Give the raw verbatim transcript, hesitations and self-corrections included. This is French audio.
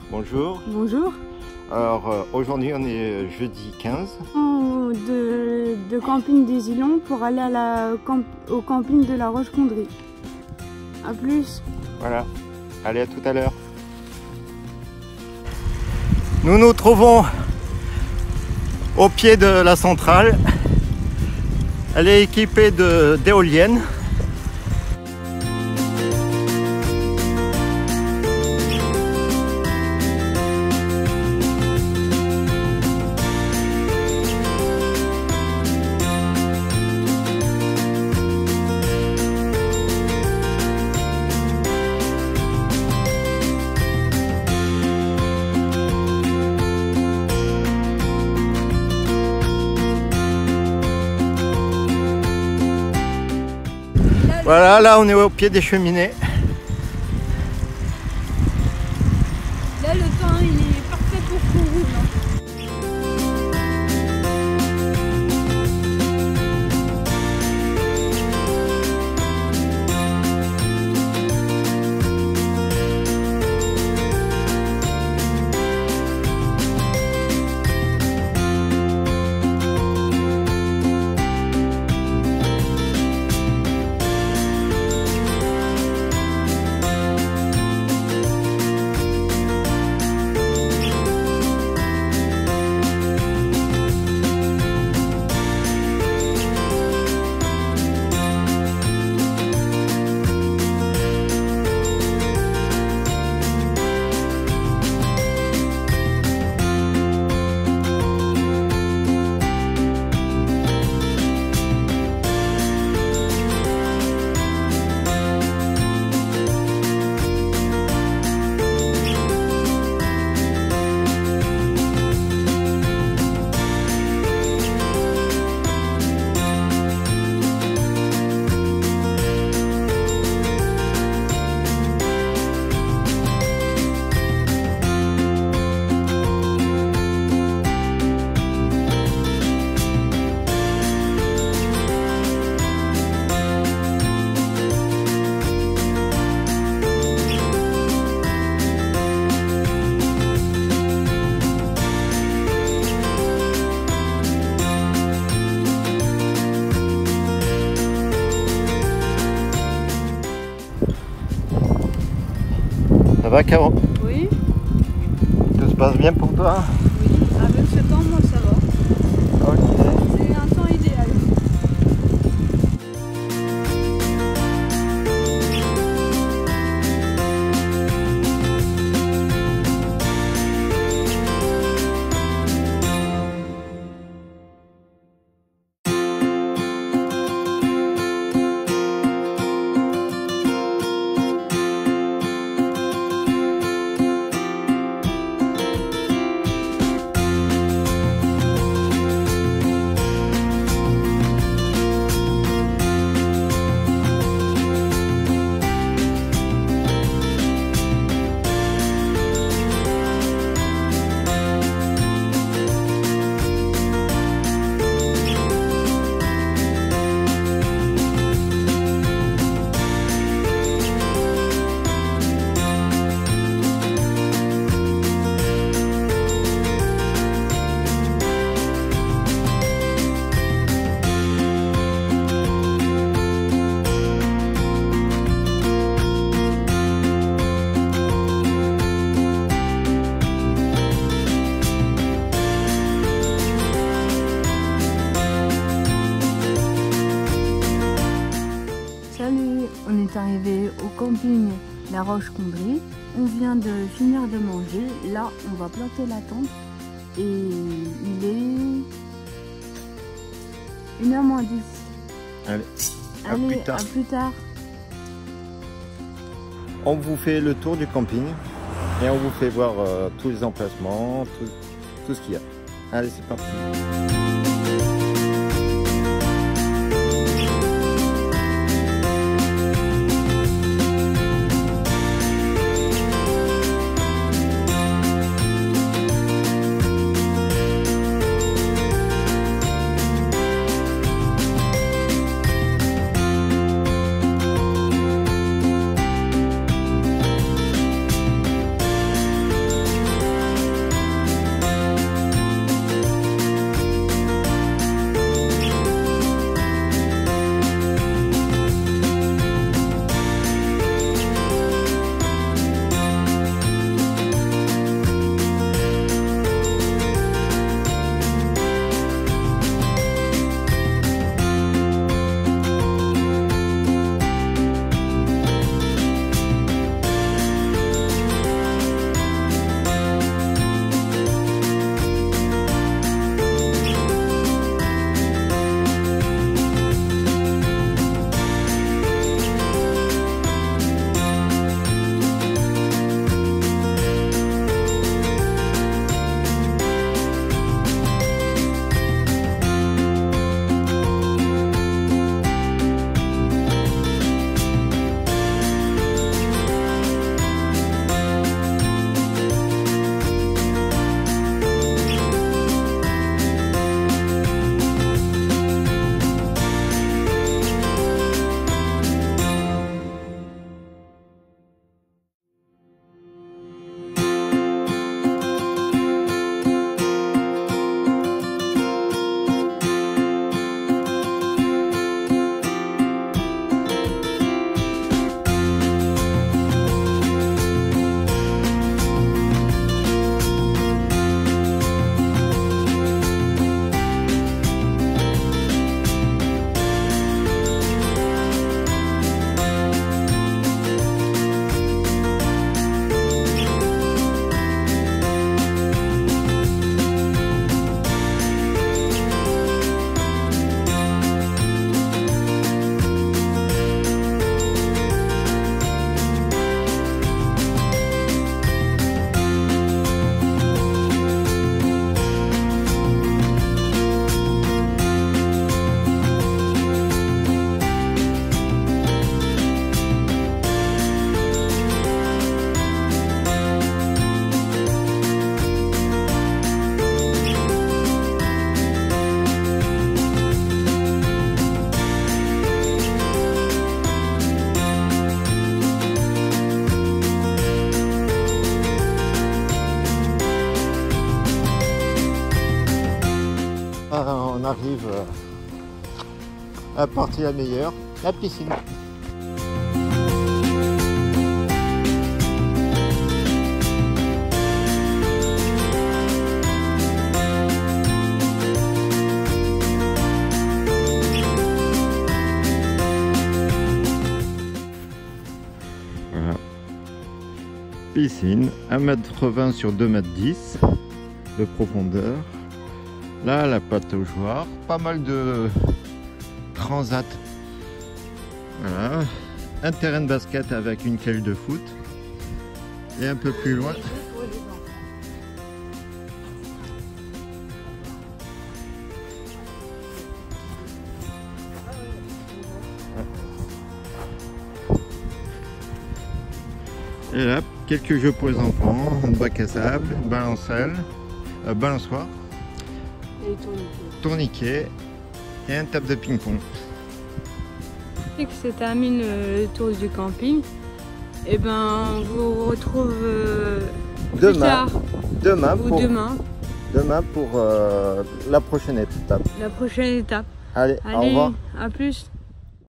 Bonjour. Bonjour. Alors euh, aujourd'hui on est jeudi quinze. De, de camping des Îlons pour aller à la, camp, au camping de la Roche-Condry. A plus. Voilà. Allez, à tout à l'heure. Nous nous trouvons au pied de la centrale. Elle est équipée de d'éoliennes. Voilà, là on est au pied des cheminées. Là le temps il est parfait pour qu'on roule. Ça va, Caro? Oui. Tout se passe bien pour toi? Oui, avec ce temps, moi ça va. Ok. C'est un temps idéal. Salut, on est arrivé au camping La Roche-Condry. On vient de finir de manger. Là, on va planter la tente. Et il est une heure moins dix. Allez, à Allez, plus tard. à plus tard. On vous fait le tour du camping et on vous fait voir euh, tous les emplacements, tout, tout ce qu'il y a. Allez, c'est parti. arrive à la partie la meilleure, la piscine. Voilà. Piscine, un mètre vingt sur deux mètres dix de profondeur. Là, la pataugeoire, pas mal de transat. Voilà. Un terrain de basket avec une cage de foot. Et un peu plus loin. Et là, quelques jeux pour les enfants, un bac à sable, balancelle, euh, balançoire, Et tourniquet. tourniquet et un table de ping-pong. Et que se termine le tour du camping, et ben on vous retrouve euh, plus Demain, tard demain ou pour, demain, demain pour euh, la prochaine étape. la prochaine étape. Allez, Allez, au revoir. à plus.